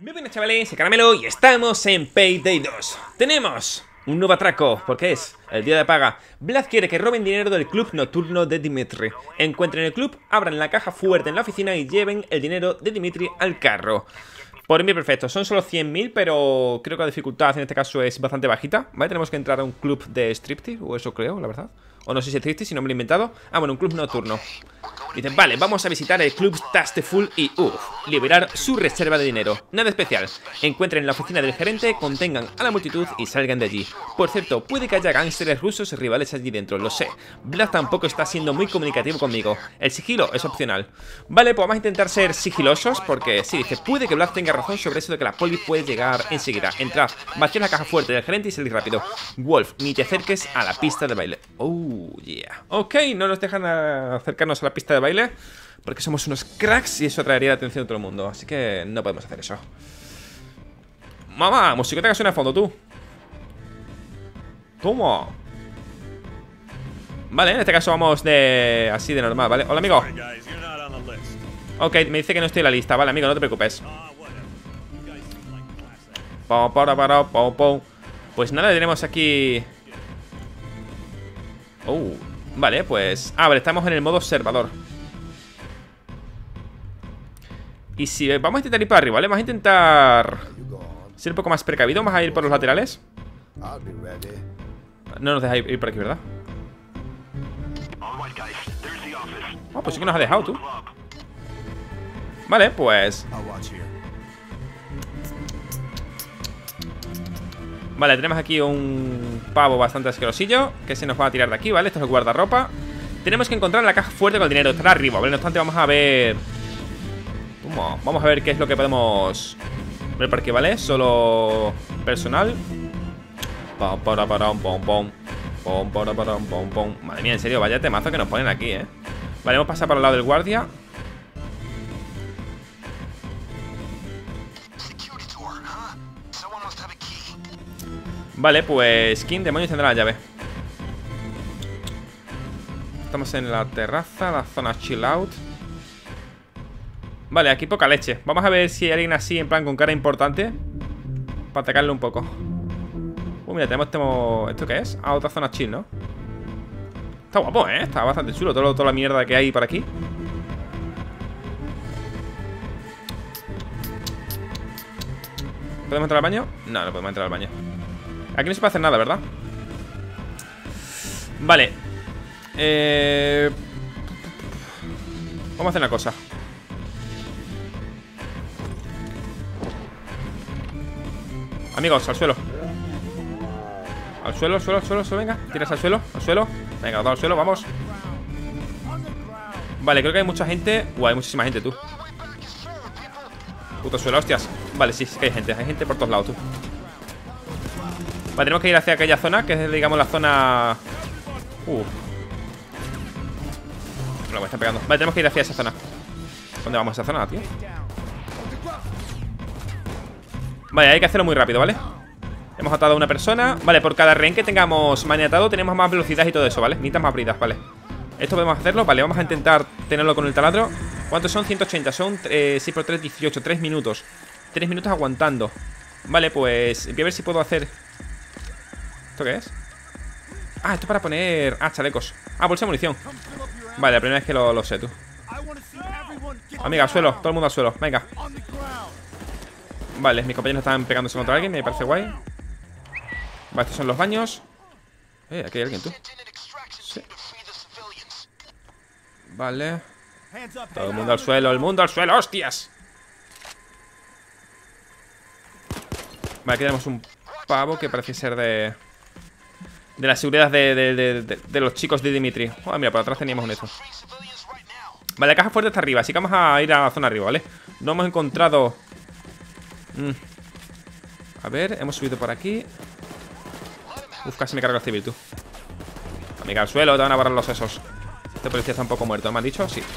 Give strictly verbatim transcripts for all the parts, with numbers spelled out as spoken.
Bienvenidos chavales, soy Caramelo y estamos en Payday dos. Tenemos un nuevo atraco, porque es el día de paga. Vlad quiere que roben dinero del club nocturno de Dimitri. Encuentren el club, abran la caja fuerte en la oficina y lleven el dinero de Dimitri al carro. Por mí perfecto, son solo cien mil, pero creo que la dificultad en este caso es bastante bajita. Vale, tenemos que entrar a un club de striptease, o eso creo, la verdad. O no sé si es striptease, si no me lo he inventado. Ah, bueno, un club nocturno. Dicen, vale, vamos a visitar el club Tasteful y, uff, liberar su reserva de dinero. Nada especial. Encuentren la oficina del gerente, contengan a la multitud y salgan de allí. Por cierto, puede que haya gángsteres rusos y rivales allí dentro, lo sé. Vlad tampoco está siendo muy comunicativo conmigo. El sigilo es opcional. Vale, pues vamos a intentar ser sigilosos, porque sí, dice, puede que Vlad tenga razón sobre eso de que la poli puede llegar enseguida. Entrad, vaciad la caja fuerte del gerente y salid rápido. Wolf, ni te acerques a la pista de baile. Oh, yeah. Ok, no nos dejan acercarnos a la pista de baile porque somos unos cracks y eso atraería la atención de todo el mundo. Así que no podemos hacer eso. Mamá, musiquita que suena a fondo, tú. Toma. Vale, en este caso vamos de... así de normal, ¿vale? Hola, amigo. Ok, me dice que no estoy en la lista. Vale, amigo, no te preocupes. Pues nada, tenemos aquí... Oh, vale, pues... Ah, vale, estamos en el modo observador. Y si vamos a intentar ir para arriba, ¿vale? Vamos a intentar ser un poco más precavido. Vamos a ir por los laterales. No nos deja ir por aquí, ¿verdad? Oh, pues sí que nos ha dejado, tú. Vale, pues... Vale, tenemos aquí un pavo bastante asquerosillo que se nos va a tirar de aquí, ¿vale? Esto es el guardarropa. Tenemos que encontrar la caja fuerte con el dinero. Estará arriba, ¿vale? No obstante, vamos a ver... ¿Cómo? Vamos a ver qué es lo que podemos ver por aquí, ¿vale? Solo personal. Pom, para, para, pom, pom. Pom, para, para, pom, pom. Madre mía, en serio, vaya temazo que nos ponen aquí, ¿eh? Vale, hemos pasado por el lado del guardia. Vale, pues ¿quién demonios tendrá la llave? Estamos en la terraza, la zona chill out. Vale, aquí poca leche. Vamos a ver si hay alguien así, en plan con cara importante, para atacarle un poco. Uh, mira, tenemos, tenemos... ¿Esto qué es? Ah, otra zona chill, ¿no? Está guapo, ¿eh? Está bastante chulo todo, toda la mierda que hay por aquí. ¿Podemos entrar al baño? No, no podemos entrar al baño. Aquí no se puede hacer nada, ¿verdad? Vale. Eh... Vamos a hacer una cosa. Amigos, al suelo. Al suelo, al suelo, al suelo, al suelo, venga. Tiras al suelo, al suelo. Venga, todo al suelo, vamos. Vale, creo que hay mucha gente. Uh, hay muchísima gente, tú. Puto suelo, hostias. Vale, sí, sí que hay gente, hay gente por todos lados, tú. Vale, tenemos que ir hacia aquella zona, que es, digamos, la zona... Uh No, me están pegando. Vale, tenemos que ir hacia esa zona. ¿Dónde vamos a esa zona, tío? Vale, hay que hacerlo muy rápido, ¿vale? Hemos atado a una persona. Vale, por cada rehén que tengamos maniatado tenemos más velocidad y todo eso, ¿vale? Necesitas más bridas, vale. Esto podemos hacerlo, vale, vamos a intentar tenerlo con el taladro. ¿Cuántos son? ciento ochenta, son eh, seis por tres, dieciocho, tres minutos. tres minutos aguantando. Vale, pues voy a ver si puedo hacer... ¿Esto qué es? Ah, esto es para poner... Ah, chalecos. Ah, bolsa de munición. Vale, la primera vez que lo, lo sé, tú. Amiga, al suelo, todo el mundo al suelo, venga. Vale, mis compañeros están pegándose contra alguien, me parece guay. Vale, estos son los baños. Eh, aquí hay alguien, tú. Sí. Vale. Todo el mundo al suelo, el mundo al suelo, hostias. Vale, aquí tenemos un pavo que parece ser de... De la seguridad de, de, de, de, de los chicos de Dimitri. Oh, mira, por atrás teníamos un eso. Vale, la caja fuerte está arriba, así que vamos a ir a la zona arriba, ¿vale? No hemos encontrado... Mm. A ver, hemos subido por aquí. Uf, casi me cargo el civil, tú. Amiga, al suelo, te van a barrar los sesos. Este policía está un poco muerto, ¿me han dicho? Sí.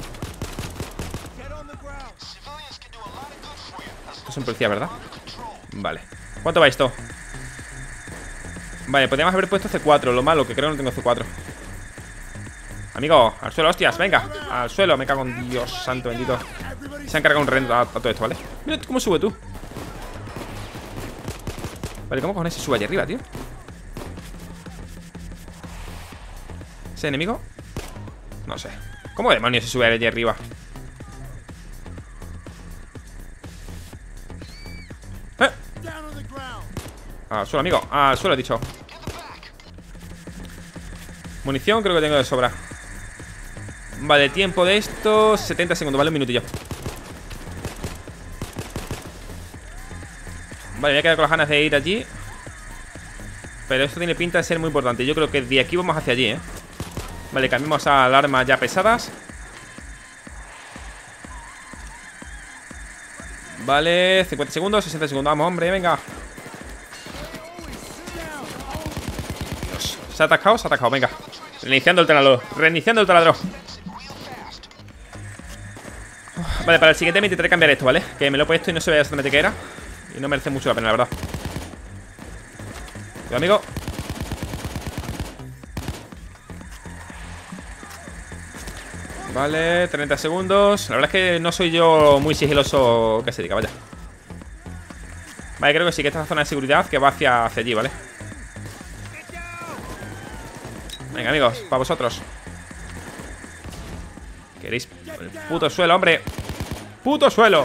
Esto es un policía, ¿verdad? Vale. ¿Cuánto va esto? Vale, podríamos haber puesto C cuatro. Lo malo, que creo que no tengo C cuatro. Amigo, al suelo, hostias, venga. Al suelo, me cago en Dios santo bendito. Se han cargado un render a, a todo esto, ¿vale? Mira cómo sube tú. Vale, ¿cómo cojones se sube allí arriba, tío? ¿Ese enemigo? No sé. ¿Cómo demonios se sube allí arriba? ¿Eh? Al suelo, amigo. Al suelo, he dicho. Munición creo que tengo de sobra. Vale, tiempo de esto setenta segundos, vale, un minutillo. Vale, me voy a quedar con las ganas de ir allí. Pero esto tiene pinta de ser muy importante. Yo creo que de aquí vamos hacia allí, ¿eh? Vale, cambiamos a armas ya pesadas. Vale, cincuenta segundos, sesenta segundos. Vamos, hombre, venga. Dios, ¿se ha atascado? Se ha atascado, venga. Reiniciando el taladro, reiniciando el taladro. Vale, para el siguiente me intentaré cambiar esto, ¿vale? Que me lo he puesto y no se ve exactamente qué era. Y no merece mucho la pena, la verdad. Yo, amigo. Vale, treinta segundos. La verdad es que no soy yo muy sigiloso que se diga, vaya. Vale, creo que sí, que esta es la zona de seguridad que va hacia, hacia allí, ¿vale? Venga, amigos, para vosotros. ¿Queréis? El puto suelo, hombre. ¡Puto suelo!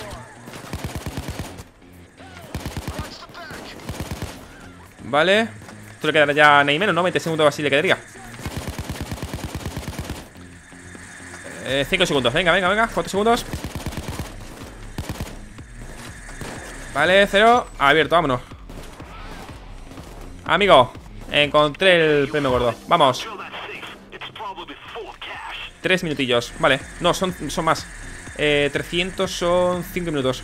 Vale. Esto le quedará ya ni menos, ¿no? veinte segundos así le quedaría. Eh, cinco segundos, venga, venga, venga. cuatro segundos. Vale, cero. Abierto, vámonos. Amigo, encontré el premio gordo. Vamos. Tres minutillos, vale. No, son, son más. eh, trescientos son cinco minutos.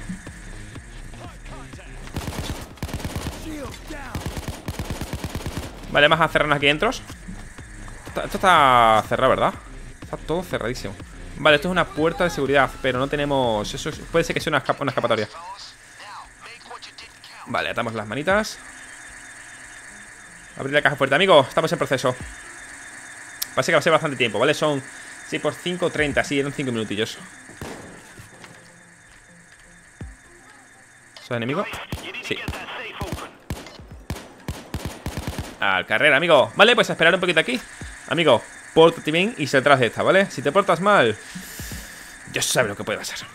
Vale, vamos a cerrarnos aquí dentro. Esto, esto está cerrado, ¿verdad? Está todo cerradísimo. Vale, esto es una puerta de seguridad, pero no tenemos... Eso es, puede ser que sea una, escap una escapatoria. Vale, atamos las manitas. Abrir la caja fuerte, amigo. Estamos en proceso. Parece que va a ser bastante tiempo, ¿vale? Son seis por cinco, treinta. Sí, eran cinco minutillos. ¿Son enemigos? Sí. Al carrera, amigo. Vale, pues a esperar un poquito aquí. Amigo, pórtate bien y se detrás de esta, ¿vale? Si te portas mal, ya sabes lo que puede pasar.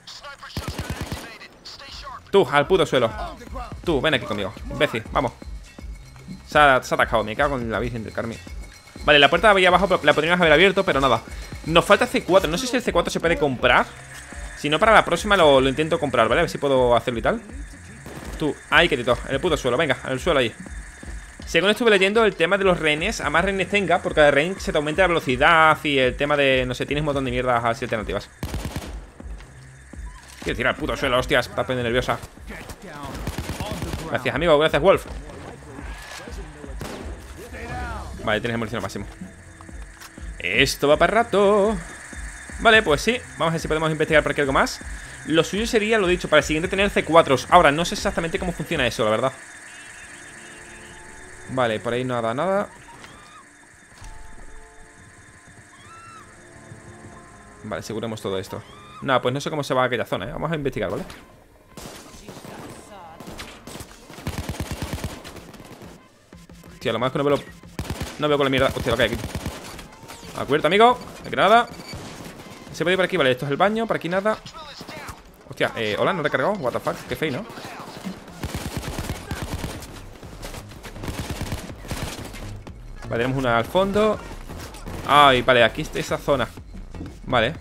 Tú, al puto suelo. Tú, ven aquí conmigo, imbécil, vamos. Se ha, se ha atascado, me cago en la Virgen del Carmen. Vale, la puerta de ahí abajo la podríamos haber abierto, pero nada. Nos falta C cuatro, no sé si el C cuatro se puede comprar. Si no, para la próxima lo, lo intento comprar, ¿vale? A ver si puedo hacerlo y tal. Tú, ahí quietito, en el puto suelo, venga, en el suelo ahí. Según estuve leyendo, el tema de los rehenes, a más rehenes tenga, por cada rehén se te aumenta la velocidad y el tema de, no sé, tienes un montón de mierdas así alternativas. Quiero tirar al puto suelo, hostias, está poniendo nerviosa. Gracias, amigo, gracias, Wolf. Vale, tienes munición al máximo. Esto va para rato. Vale, pues sí, vamos a ver si podemos investigar por aquí algo más. Lo suyo sería, lo dicho, para el siguiente tener C cuatro. Ahora, no sé exactamente cómo funciona eso, la verdad. Vale, por ahí nada, nada. Vale, aseguremos todo esto. Nada, pues no sé cómo se va a aquella zona, ¿eh? Vamos a investigar, ¿vale? Hostia, lo más que no veo lo... No veo con la mierda. Hostia, lo que hay aquí. Acuerdo, amigo. Aquí nada. Se puede ir por aquí, vale, esto es el baño. Por aquí nada. Hostia, eh, hola, no he recargado. What the fuck, qué feo, ¿no? Vale, tenemos una al fondo. Ay, vale, aquí está esa zona. Vale.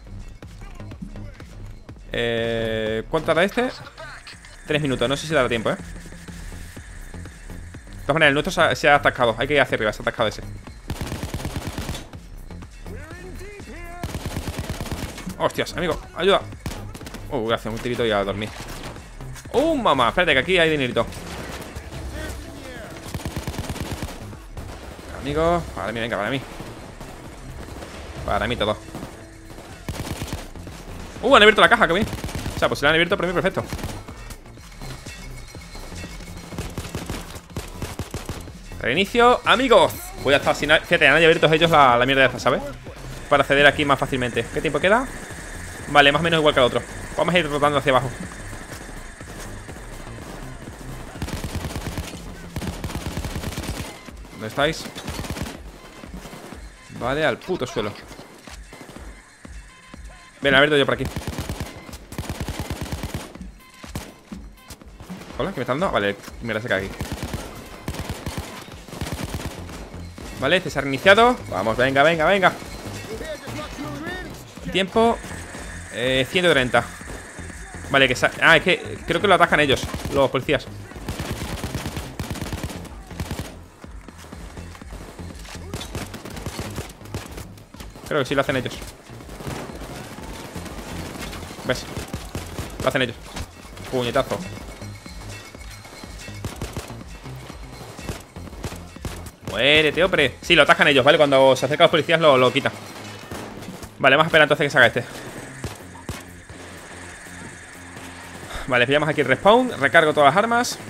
Eh, ¿Cuánto tarda este? Tres minutos, no sé si dará tiempo, ¿eh? De todas maneras, el nuestro se ha, se ha atascado. Hay que ir hacia arriba, se ha atascado ese. Hostias, amigo, ayuda. Uh, gracias, un tirito y a dormir. Uh, mamá, espérate que aquí hay dinerito. Amigo, para mí, venga, para mí. Para mí todo. Uh, han abierto la caja, que bien. O sea, pues si la han abierto, para mí perfecto. Reinicio, amigos. Voy a estar sin... Fíjate, han abierto ellos la, la mierda de esta, ¿sabes? Para acceder aquí más fácilmente. ¿Qué tiempo queda? Vale, más o menos igual que el otro. Vamos a ir rotando hacia abajo. ¿Dónde estáis? Vale, al puto suelo. Ven, a ver, yo por aquí. Hola, ¿qué me está dando? Vale, mira, se cae aquí. Vale, este se ha reiniciado. Vamos, venga, venga, venga. Tiempo eh, ciento treinta. Vale, que sa ah, es que creo que lo atacan ellos, los policías. Creo que sí lo hacen ellos. ¿Ves? Lo hacen ellos. Puñetazo. Muérete, hombre. Sí, lo atacan ellos, ¿vale? Cuando se acercan los policías lo, lo quitan. Vale, vamos a esperar entonces que salga este. Vale, pillamos aquí el respawn. Recargo todas las armas.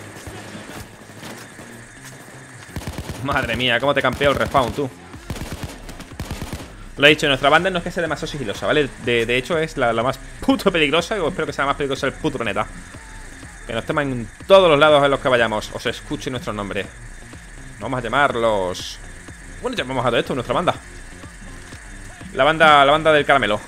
Madre mía, cómo te campeo el respawn, tú. Lo he dicho, nuestra banda no es que sea demasiado sigilosa, ¿vale? De, de hecho es la, la más puto peligrosa. Y espero que sea la más peligrosa del puto planeta. Que nos teman en todos los lados en los que vayamos. O se escuche nuestro nombre. Vamos a llamarlos... Bueno, llamamos a todo esto, nuestra banda. La banda, la banda del caramelo.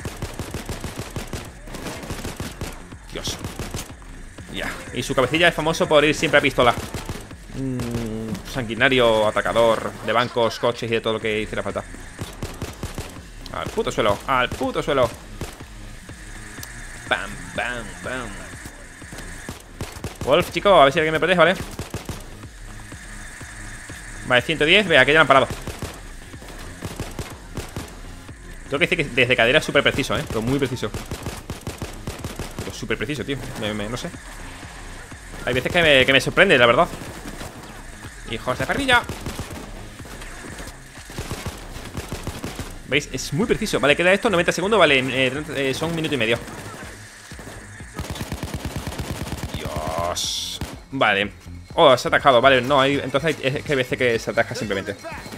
Dios. Ya. Y su cabecilla es famoso por ir siempre a pistola. mm, Sanguinario, atacador de bancos, coches y de todo lo que hiciera falta. Al puto suelo, al puto suelo. Bam, bam, bam. Wolf, chico, a ver si alguien me protege, ¿vale? Vale, ciento diez, vea, que ya lo han parado. Tengo que decir que desde cadera es súper preciso, ¿eh? Pero muy preciso. Pero súper preciso, tío, me, me, no sé. Hay veces que me, que me sorprende, la verdad. Hijos de perrilla. ¿Veis? Es muy preciso. Vale, queda esto, noventa segundos, vale, eh, eh, son un minuto y medio. Dios. Vale. Oh, se ha atajado, vale, no, hay, entonces hay, es que hay veces que se ataja simplemente.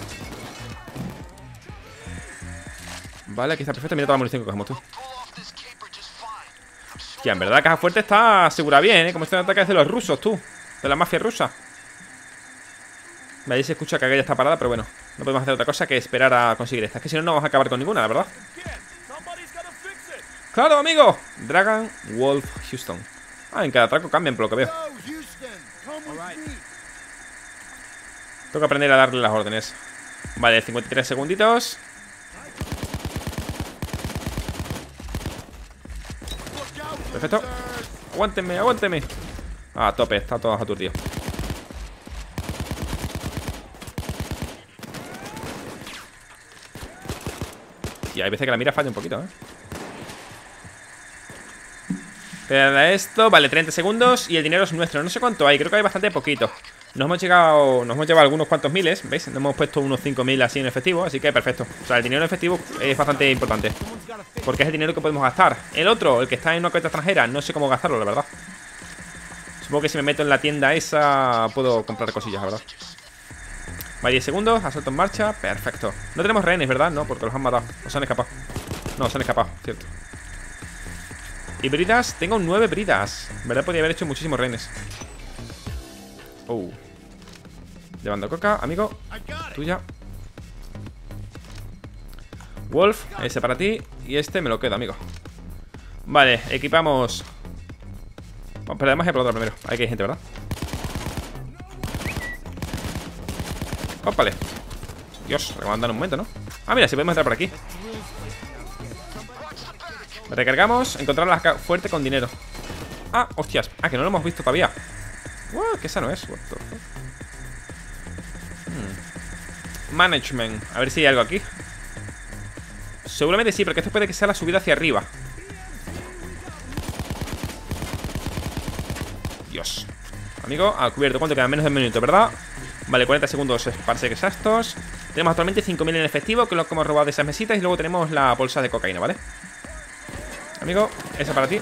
Vale, aquí está perfecto, mira toda la munición que cogemos tú. Hostia, en verdad la caja fuerte está asegurada bien, ¿eh? Como este ataque es de los rusos, tú. De la mafia rusa. Vale, ahí se escucha que aquella está parada, pero bueno, no podemos hacer otra cosa que esperar a conseguir esta. Es que si no, no vamos a acabar con ninguna, la verdad. ¡Claro, amigo! Dragon Wolf Houston. Ah, en cada atraco cambian, por lo que veo. Tengo que aprender a darle las órdenes. Vale, cincuenta y tres segunditos. Perfecto. Aguántenme, aguántenme. Ah, a tope, está todo aturdido. Y hay veces que la mira falla un poquito, ¿eh? Queda esto, vale, treinta segundos. Y el dinero es nuestro, no sé cuánto hay. Creo que hay bastante poquito. Nos hemos llegado, nos hemos llevado algunos cuantos miles, ¿veis? Nos hemos puesto unos cinco mil así en efectivo, así que perfecto. O sea, el dinero en efectivo es bastante importante, porque es el dinero que podemos gastar. El otro, el que está en una cuenta extranjera, no sé cómo gastarlo, la verdad. Supongo que si me meto en la tienda esa puedo comprar cosillas, la verdad. Vale, diez segundos, asalto en marcha, perfecto. No tenemos rehenes, ¿verdad? No, porque los han matado, o se han escapado. No, se han escapado, cierto. Y bridas, tengo nueve bridas. En verdad podría haber hecho muchísimos rehenes. Oh. Llevando coca, amigo. Tuya. Wolf, ese para ti. Y este me lo quedo, amigo. Vale, equipamos. Vamos, pero además hay por otro primero. Aquí hay gente, ¿verdad? Ópale. Dios, remandan un momento, ¿no? Ah, mira, si podemos entrar por aquí. Recargamos, encontrar la caja fuerte con dinero. Ah, hostias, ah, que no lo hemos visto todavía. Wow, qué sano es. What the fuck? Hmm. Management, a ver si hay algo aquí. Seguramente sí, porque esto puede que sea la subida hacia arriba. Dios. Amigo, al cubierto, ¿cuánto queda? Menos de un minuto, ¿verdad? Vale, cuarenta segundos parece que exactos. Tenemos actualmente cinco mil en efectivo, que es lo que hemos robado de esas mesitas. Y luego tenemos la bolsa de cocaína, ¿vale? Amigo, esa para ti.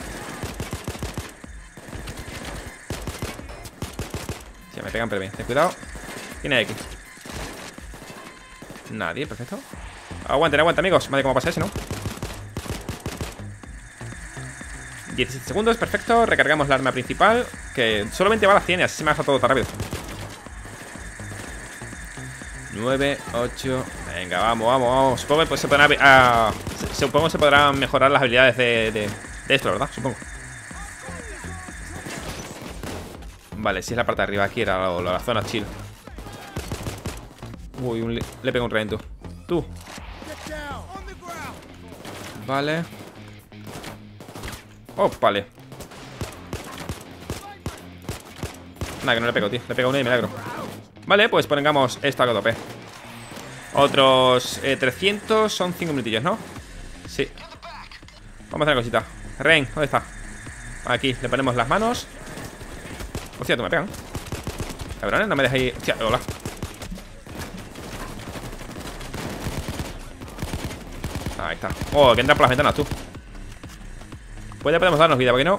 Sí, me pegan, pero bien, ten cuidado. ¿Quién hay aquí? Nadie, perfecto. Aguanten, aguanten, amigos. Madre, ¿cómo pasa ese, no? diecisiete segundos, perfecto. Recargamos la arma principal, que solamente va a las cien y así se me hace todo tan rápido. nueve, ocho. Venga, vamos, vamos, vamos. Supongo que se podrán, uh, supongo que se podrán mejorar las habilidades de, de, de esto, ¿verdad? Supongo. Vale, si es la parte de arriba. Aquí era la, la, la zona chill. Uy, un, le pego un rento. Tú. Vale. Oh, vale. Nada, que no le pego, tío. Le pego uno y milagro. Vale, pues pongamos esto a tope. Otros eh, trescientos. Son cinco minutillos, ¿no? Sí. Vamos a hacer una cosita. Ren, ¿dónde está? Aquí, le ponemos las manos. Hostia, tú me pegan. Cabrones, no me dejáis. Hostia, hola. Ahí está. Oh, que entran por las ventanas, tú. Pues ya podemos darnos vida, ¿por qué no?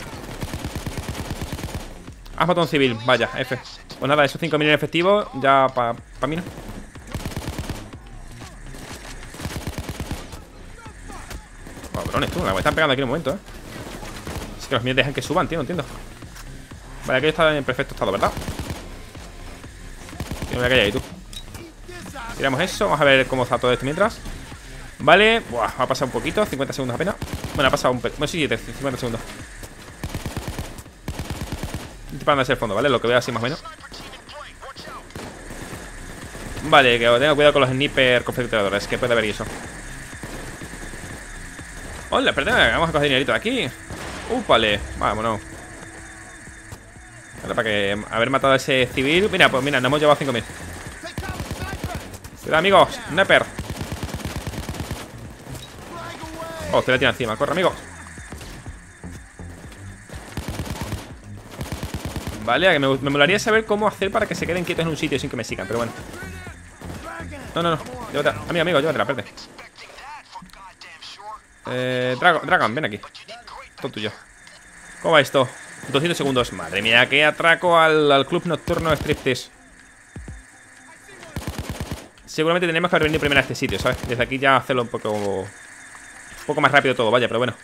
Has matado a un civil, vaya, F. Pues nada, esos cinco mil en efectivo. Ya para pa mí no. Cabrones, tú, me están pegando aquí en un momento, eh. Es que los míos dejan que suban, tío, no entiendo. Vale, aquello está en perfecto estado, ¿verdad? Que me voy a callar ahí, tú. Tiramos eso, vamos a ver cómo está todo esto mientras. Vale, buah, va a pasar un poquito, cincuenta segundos apenas. Bueno, ha pasado un... Bueno, sí, cincuenta segundos. Disparando hacia el fondo, ¿vale? Lo que veo así más o menos. Vale, que tenga cuidado con los sniper configuradores, que puede haber eso. Hola, perdón, vamos a coger dinerito de aquí. Úpale, vámonos. Ahora para que haber matado a ese civil. Mira, pues mira, nos hemos llevado cinco mil. Cuidado, amigos, sniper. Oh, se la tira encima, corre, amigo. Vale, que me, me molaría saber cómo hacer para que se queden quietos en un sitio sin que me sigan, pero bueno. No, no, no, llévatela, amigo, amigo, llévatela, espérate. Eh, Dragon, Dragon, ven aquí. Todo tuyo. ¿Cómo va esto? doscientos segundos, madre mía, que atraco al, al club nocturno de Striptease. Seguramente tenemos que haber venido primero a este sitio, ¿sabes? Desde aquí ya hacerlo un poco... Un poco más rápido todo, vaya, pero bueno.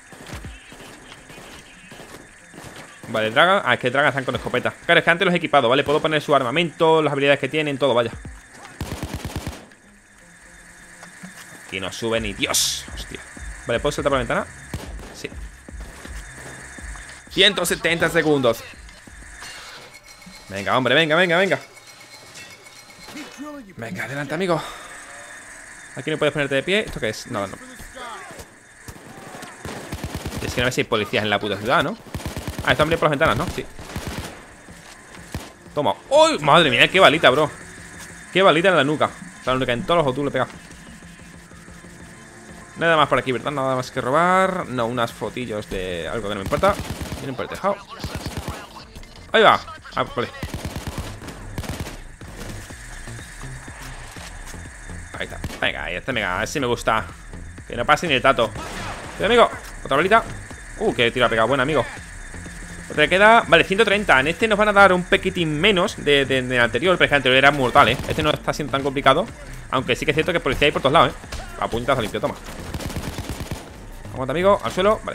Vale, Dragon. Ah, es que Dragon están con escopeta. Claro, es que antes los he equipado, ¿vale? Puedo poner su armamento, las habilidades que tienen, todo, vaya. Aquí no sube ni Dios. Hostia. Vale, ¿puedo saltar por la ventana? Sí. ciento setenta segundos. Venga, hombre, venga, venga, venga. Venga, adelante, amigo. Aquí no puedes ponerte de pie. ¿Esto qué es? No, no. Es que no ves si hay policías en la puta ciudad, ¿no? Ah, están bien por las ventanas, ¿no? Sí. Toma. ¡Uy! Madre mía, qué balita, bro. Qué balita en la nuca. La nuca en todos los otus le pega. Nada más por aquí, ¿verdad? Nada más que robar. No, unas fotillos de algo que no me importa. Vienen por el tejado. Ahí va. Ah, vale. Ahí está. Venga, ahí está, venga. A ver si me gusta. Que no pase ni el tato. ¿Sí, amigo? Otra balita. Uh, qué tiro ha pegado. Bueno, amigo. Otra queda. Vale, ciento treinta. En este nos van a dar un pequitín menos de, de, de anterior. Pero es que el anterior era mortal, ¿eh? Este no está siendo tan complicado. Aunque sí que es cierto que policía hay por todos lados, ¿eh? A puñetazo limpio, toma. Aguanta, amigo. Al suelo. Vale.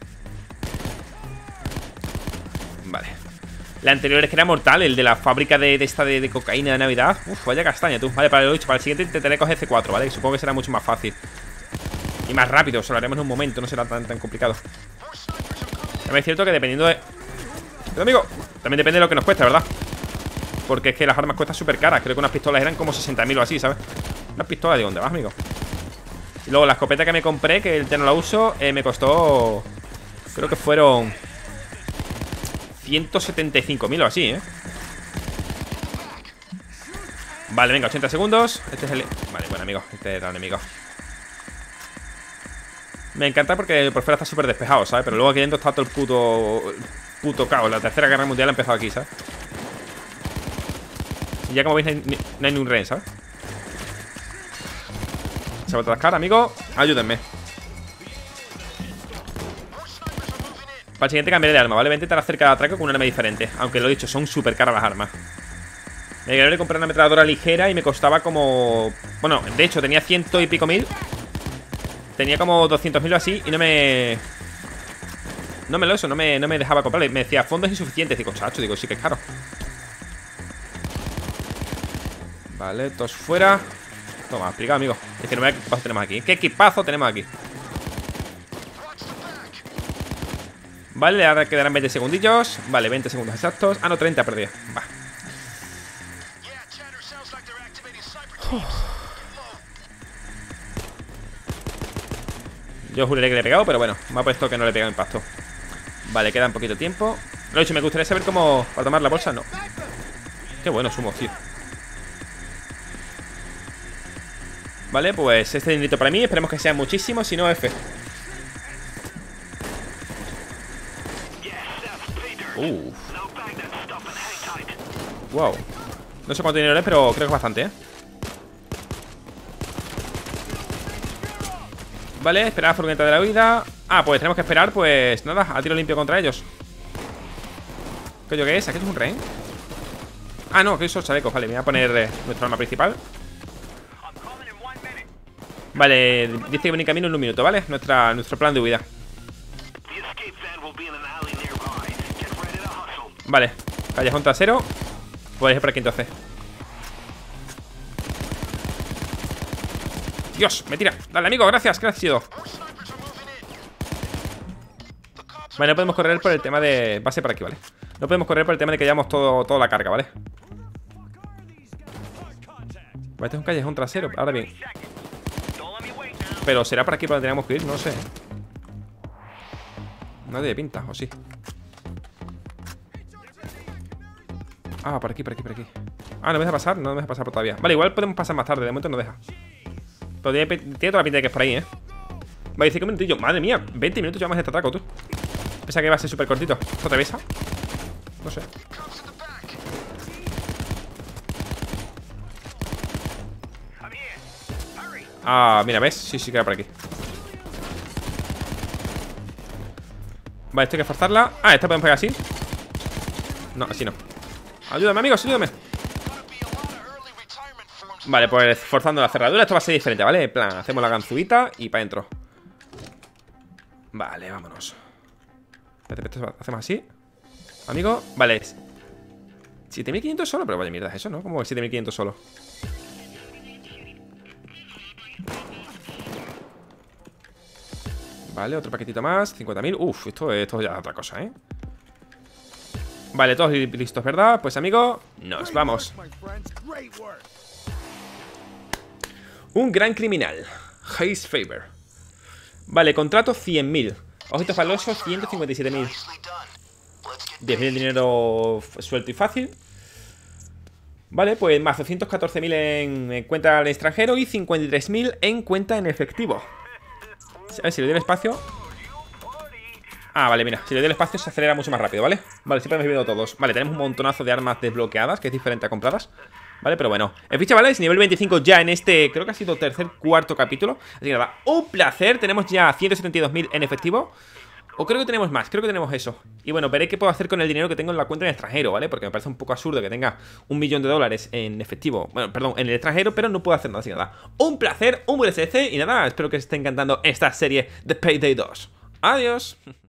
Vale. La anterior es que era mortal. El de la fábrica de, de esta de, de cocaína de Navidad. Uf, vaya castaña, tú. Vale, para el ocho. Para el siguiente intentaré coger C cuatro, ¿vale? Supongo que será mucho más fácil. Y más rápido, se lo haremos en un momento, no será tan, tan complicado. También es cierto que dependiendo de... Pero amigo, también depende de lo que nos cueste, ¿verdad? Porque es que las armas cuestan súper caras. Creo que unas pistolas eran como sesenta mil o así, ¿sabes? Unas pistolas, ¿de dónde vas, amigo? Y luego la escopeta que me compré, que ya no la uso, eh, me costó... Creo que fueron... ciento setenta y cinco mil o así, ¿eh? Vale, venga, ochenta segundos. Este es el... Vale, bueno, amigo, este era el enemigo. Me encanta porque por fuera está súper despejado, ¿sabes? Pero luego aquí dentro está todo el puto... Puto caos. La tercera guerra mundial ha empezado aquí, ¿sabes? Y ya como veis no hay ni, no hay ni un rehén, ¿sabes? Se va a atrascar, amigo. Ayúdenme. Para el siguiente cambiaré de arma, ¿vale? Voy a intentar hacer cada atraco con un arma diferente. Aunque lo he dicho, son súper caras las armas. Me quería comprar una ametralladora ligera y me costaba como... Bueno, de hecho tenía ciento y pico mil. Tenía como doscientos mil o así y no me... No me lo eso, no me, no me dejaba comprarle. Me decía, fondos insuficientes. Digo, chacho, digo, sí que es caro. Vale, todos fuera. Toma, explica, amigo. Dice, no, ¿qué equipazo tenemos aquí? ¿Qué equipazo tenemos aquí? Vale, ahora quedarán veinte segundillos. Vale, veinte segundos exactos. Ah, no, treinta, perdí. Va. Uf. Yo juré que le he pegado, pero bueno, me ha puesto que no le he pegado impacto. Vale, queda un poquito de tiempo. Lo he dicho, me gustaría saber cómo... Para tomar la bolsa, no. Qué bueno sumo, tío. Vale, pues este dinerito para mí. Esperemos que sea muchísimo, si no F. Uff. Wow. No sé cuánto dinero es, pero creo que es bastante, ¿eh? Vale, esperar a la furgoneta de la huida. Ah, pues tenemos que esperar, pues nada, a tiro limpio contra ellos. ¿Qué yo qué es? ¿Aquí es un rehén? Ah, no, que son chalecos. Vale, me voy a poner eh, nuestra arma principal. Vale, dice que viene en camino en un minuto, ¿vale? Nuestra, nuestro plan de huida. Vale, callejón trasero. Puedes ir por aquí entonces. Dios, me tira. Dale, amigo, gracias, que has sido. Vale, no podemos correr por el tema de... Base por aquí, ¿vale? No podemos correr por el tema de que llevamos todo, toda la carga, ¿vale? Vale, este es un callejón trasero. Ahora bien. Pero será por aquí por donde tenemos que ir, no sé. Nadie de pinta, o sí. Ah, por aquí, por aquí, por aquí. Ah, ¿no me deja pasar? No me deja pasar por todavía. Vale, igual podemos pasar más tarde, de momento no deja. Pero tiene, tiene toda la pinta de que es por ahí, ¿eh? Vale, dice que un minutillo. Madre mía, veinte minutos llevamos este atraco, tú. Pensaba que iba a ser súper cortito. ¿Esto te besa? No sé. Ah, mira, ¿ves? Sí, sí, queda por aquí. Vale, esto hay que forzarla. Ah, esta podemos pegar así. No, así no. Ayúdame, amigos, ayúdame. Vale, pues forzando la cerradura. Esto va a ser diferente, ¿vale? En plan, hacemos la ganzuita y para adentro. Vale, vámonos. Espérate, espérate, hacemos así. Amigo, vale. siete mil quinientos solo, pero vaya mierda es eso, ¿no? ¿Cómo que siete mil quinientos solo? Vale, otro paquetito más, cincuenta mil. Uf, esto, esto ya es otra cosa, ¿eh? Vale, todos listos, ¿verdad? Pues, amigo, nos vamos. Un gran criminal, Haze Faber. Vale, contrato cien mil. Ojitos falosos, ciento cincuenta y siete mil. diez mil dinero suelto y fácil. Vale, pues más doscientos catorce mil en, en cuenta al extranjero y cincuenta y tres mil en cuenta en efectivo. A ver, si le doy el espacio. Ah, vale, mira, si le doy el espacio se acelera mucho más rápido, ¿vale? Vale, siempre hemos vivido todos. Vale, tenemos un montonazo de armas desbloqueadas, que es diferente a compradas. Vale, pero bueno. En fin, chavales, nivel veinticinco ya en este, creo que ha sido tercer, cuarto capítulo. Así que nada, un placer. Tenemos ya ciento setenta y dos mil en efectivo. O creo que tenemos más, creo que tenemos eso. Y bueno, veré qué puedo hacer con el dinero que tengo en la cuenta en el extranjero, ¿vale? Porque me parece un poco absurdo que tenga un millón de dólares en efectivo. Bueno, perdón, en el extranjero, pero no puedo hacer nada, así que nada. Un placer, un buen S C y nada, espero que os esté encantando esta serie de Payday dos. Adiós.